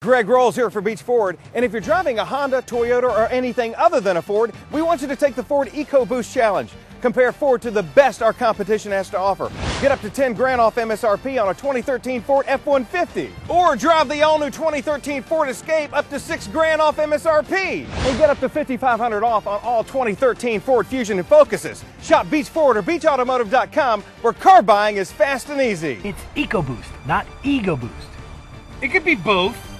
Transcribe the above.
Greg Rolls here for Beach Ford, and if you're driving a Honda, Toyota, or anything other than a Ford, we want you to take the Ford EcoBoost Challenge. Compare Ford to the best our competition has to offer. Get up to 10 grand off MSRP on a 2013 Ford F-150. Or drive the all-new 2013 Ford Escape up to 6 grand off MSRP. And get up to $5,500 off on all 2013 Ford Fusion and Focuses. Shop Beach Ford or BeachAutomotive.com, where car buying is fast and easy. It's EcoBoost, not Ego Boost. It could be both.